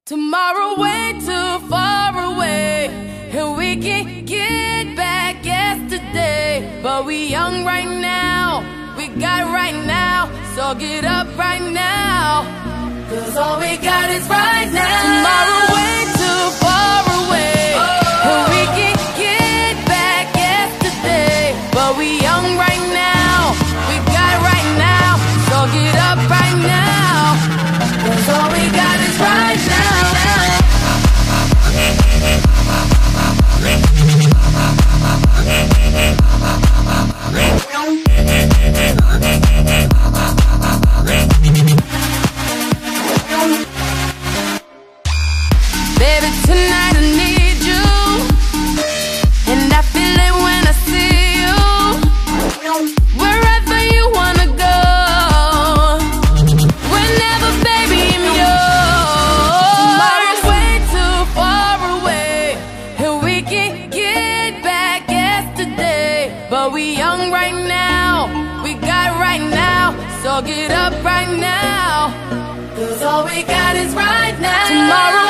Tomorrow way too far away, and we can get back yesterday. But we young right now, we got right now, so get up right now, 'cause all we got is right now. Tomorrow way too far away, and we can get back yesterday. But we young right now, we got right now, so get up right now, 'cause all we got is right now. Baby, tonight I need you, and I feel it when I see you. Wherever you wanna go, whenever, baby, I'm yours. Tomorrow's way too far away, and we can get back yesterday. But we young right now, we got right now, so get up right now, 'cause all we got is right now. Tomorrow